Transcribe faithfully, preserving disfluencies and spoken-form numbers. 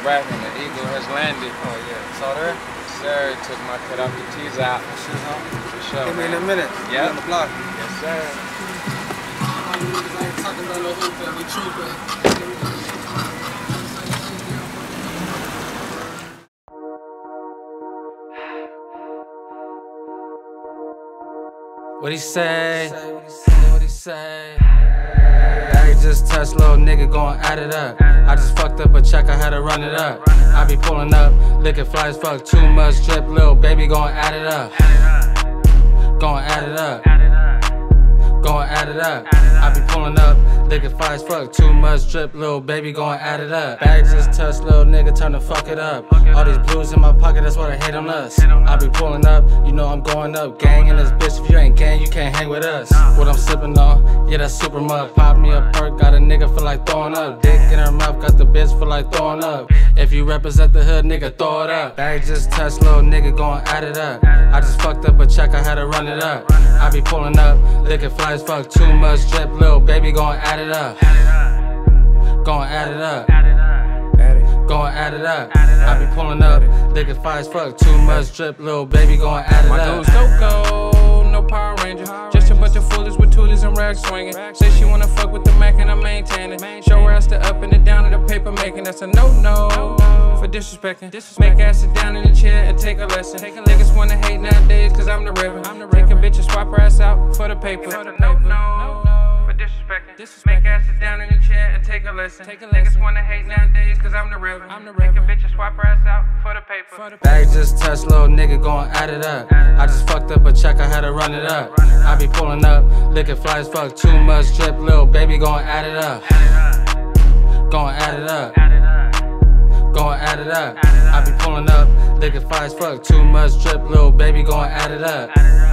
back and the eagle has landed. Oh yeah, saw there? Sir, took my cut off the tees out. Shit, huh? For sure, Give me in man. a minute. Yep. On the block. Yes, sir. All you niggas ain't talking about no hoop, but we trooping. What he say? What he say? Hey, just touch, little nigga gon' add it up. I just fucked up a check, I had to run it up. I be pulling up, licking flies, fuck too much drip, little baby gon' add it up. Gon' add it up. Gon' add it up. I be pulling up, licking flies, fuck too much drip, little baby gon' add it up. Bag just touch, little nigga, turn to fuck it up. All these blues in my pocket, that's why they hate on us. I be pulling up, you know I'm going up. Gang in this bitch, if you ain't gang, you can't hang with us. What I'm sipping on, yeah, that's super mud. Pop me a perk, got a nigga feel like throwing up. Dick in her mouth, got the bitch feel like throwing up. If you represent the hood, nigga, throw it up. Bag just touch, little nigga, gon' add it up. I just fucked up a check, I had to run it up. I be pulling up, licking flies, fuck too much drip, little baby gon' add it up. Gon' add it up. Gon' add it up. I be pulling up, licking flies, fuck too much drip, little baby gon' add it My up. dude's no go, no Power Ranger. Just a bunch of foolies with toolies and rags swinging. Say she wanna fuck with the Mac and I maintain it. Show her ass the up and the down of the paper making. That's a no-no for disrespecting. Make ass sit down in the chair and take a lesson. Niggas wanna hate nowadays cause I'm the river. Take a bitch and swap her ass out for the paper. That's a no-no for disrespecting. Make ass sit down in the chair and take a lesson. Niggas wanna hate nowadays cause I'm the river. Take a bitch and swap her ass out for the paper. Bag just touch, little nigga gon' add it up. I just fucked up a check, I had to run it up. I be pulling up, licking flies, fuck too much drip, little baby gon' add it up. Gon' add it up. Gon' add it up. I be pulling up, licking flies, fuck too much drip, little baby gon' add it up.